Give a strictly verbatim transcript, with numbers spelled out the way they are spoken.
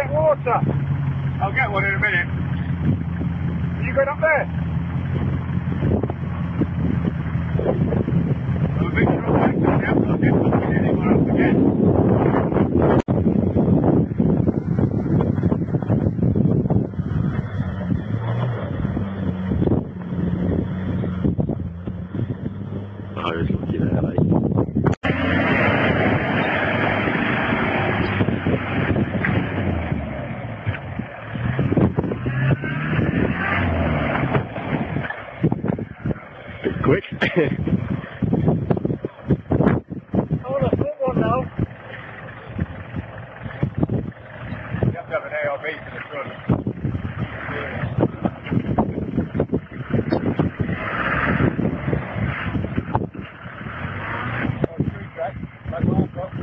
get water? I'll get one in a minute. Are you going up there? I'm a bit trouble actually. I've got this one in anymore, I forget. I was looking at it. Bit quick. Oh, the front one now. You have to have an A or B for the front. Oh, tree track. That's what I've got.